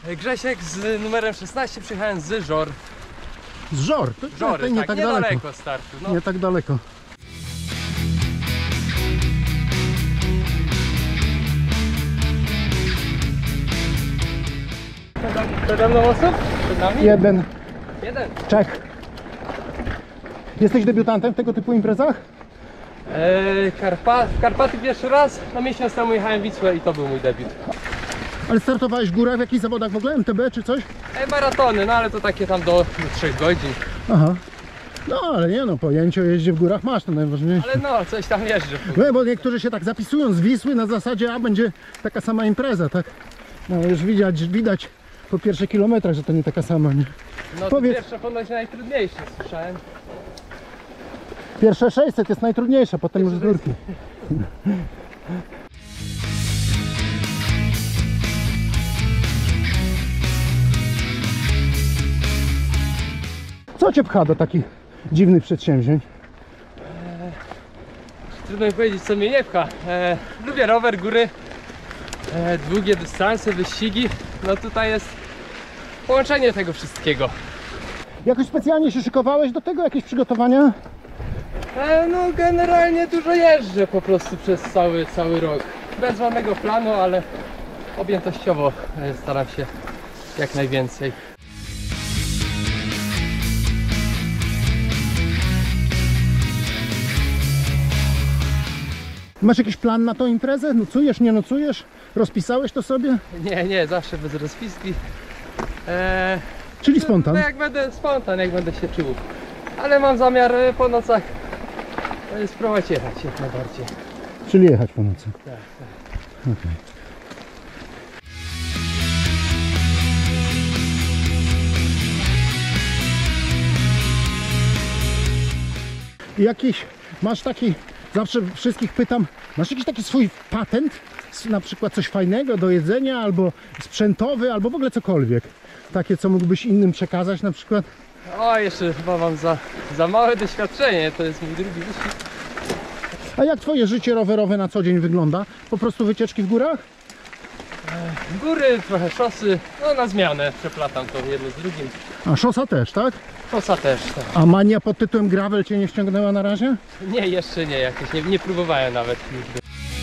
Grzesiek z numerem 16, przyjechałem z Żor. Z Żor? Żory, nie tak, tak niedaleko daleko. startu. No. Nie tak daleko. Przede mną osób? Przed nami? Jeden. Czech. Jesteś debiutantem w tego typu imprezach? Karpaty pierwszy raz, na miesiąc temu jechałem Wisłę i to był mój debiut. Ale startowałeś w górach w jakichś zawodach w ogóle? MTB czy coś? Maratony, no ale to takie tam do 3 godzin. Aha. No ale nie no, pojęcie o jeździe w górach masz, to najważniejsze. Ale no, coś tam jeżdżę. No, bo niektórzy się tak zapisują z Wisły na zasadzie, a będzie taka sama impreza, tak? No już widać po pierwszych kilometrach, że to nie taka sama, nie? No to pierwsze ponoć najtrudniejsze, słyszałem. Pierwsze 600 jest najtrudniejsze, potem już z górki. Co cię pcha do takich dziwnych przedsięwzięć? Trudno mi powiedzieć, co mnie nie pcha. Lubię rower, góry, długie dystanse, wyścigi. No tutaj jest połączenie tego wszystkiego. Jakoś specjalnie się szykowałeś do tego? Jakieś przygotowania? No generalnie dużo jeżdżę po prostu przez cały rok. Bez żadnego planu, ale objętościowo staram się jak najwięcej. Masz jakiś plan na tą imprezę? Nocujesz, nie nocujesz? Rozpisałeś to sobie? Nie, zawsze bez rozpiski. Czyli spontan? No jak będę spontan, jak będę się czuł. Ale mam zamiar po nocach spróbować jechać jak najbardziej. Czyli jechać po nocy. Tak. Okay. Jakiś, masz taki, zawsze wszystkich pytam, masz jakiś taki swój patent? Na przykład coś fajnego do jedzenia, albo sprzętowy, albo w ogóle cokolwiek. Takie, co mógłbyś innym przekazać na przykład? O, jeszcze chyba mam za małe doświadczenie, to jest mój drugi wyścig. A jak twoje życie rowerowe na co dzień wygląda? Po prostu wycieczki w górach? Góry, trochę szosy, no na zmianę przeplatam to jedno z drugim. A szosa też, tak? Szosa też, tak. A mania pod tytułem gravel cię nie ściągnęła na razie? Nie, jeszcze nie, jakieś nie próbowałem nawet nigdy.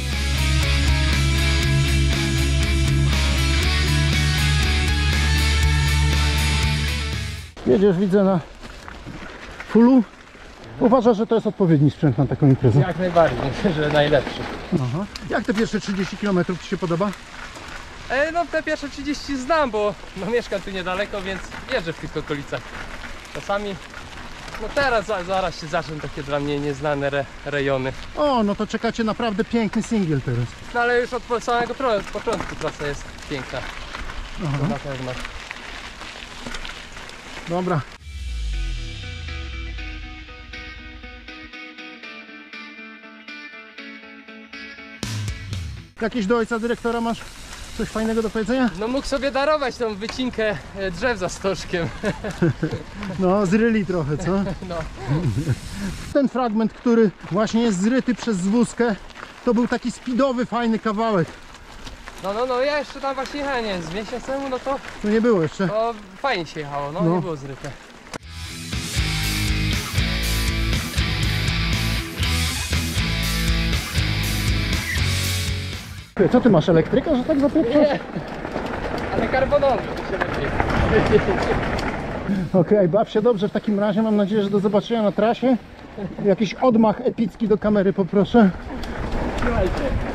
Jedziesz, widzę, na fullu. Uważasz, że to jest odpowiedni sprzęt na taką imprezę? Jak najbardziej, myślę, że najlepszy. Aha. Jak te pierwsze 30 km ci się podoba? No te pierwsze 30 znam, bo no, mieszkam tu niedaleko, więc jeżdżę w tych okolicach. Czasami, no teraz zaraz się zaczną takie dla mnie nieznane rejony. O, no to czekacie naprawdę piękny singiel teraz. No ale już od samego początku trasa jest piękna. Aha. To na pewno. Dobra. Jakieś do ojca dyrektora masz coś fajnego do powiedzenia? No mógł sobie darować tą wycinkę drzew za stożkiem. No, zryli trochę, co? No. Ten fragment, który właśnie jest zryty przez zwózkę, to był taki speedowy, fajny kawałek. No, ja jeszcze tam właśnie jechałem, nie wiem, z miesiąc temu, no to Nie było jeszcze. fajnie się jechało, no. Nie było zryte. Co ty masz, elektryka, że tak zapieprzasz? Nie, ale karbonowy to się lepiej. Okej, baw się dobrze w takim razie, mam nadzieję, że do zobaczenia na trasie. Jakiś odmach epicki do kamery poproszę. Słuchajcie.